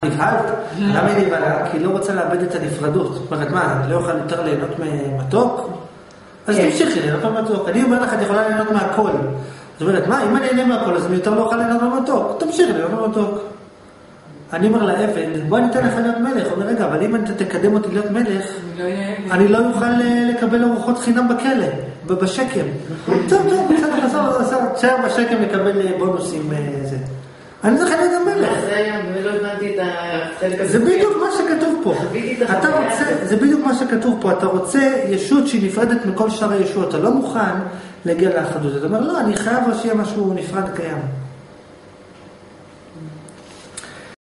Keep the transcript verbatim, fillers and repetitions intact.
נבהלת, למה היא נבהלה? כי היא לא רוצה לאבד את הנפרדות. זאת אומרת, מה, אני לא אוכל יותר ליהנות ממתוק? אז תמשיכי ליהנות ממתוק. אני אומר לך, את יכולה ליהנות מהכל. זאת אומרת, מה, אם אני אהנה מהכל, אז אני יותר לא אוכל ליהנות ממתוק. תמשיכי ליהנות ממתוק. אני אומר לאבן, בוא אני אתן לך להיות מלך. אומר, רגע, אבל אם אתה תקדם אותי להיות מלך, אני לא אוכל לקבל ארוחות חינם בכלא, בשקם. טוב, טוב, בסדר, חזור, תשאר בשקם לקבל בונוסים. אני צריך להיות המלך. ולא הבנתי את החלק הזה. זה בדיוק מה שכתוב פה. אתה רוצה, זה בדיוק מה שכתוב פה. אתה רוצה ישות שהיא נפרדת מכל שאר הישות. אתה לא מוכן להגיע לאחדות. אתה אומר, לא, אני חייב שיהיה משהו נפרד קיים.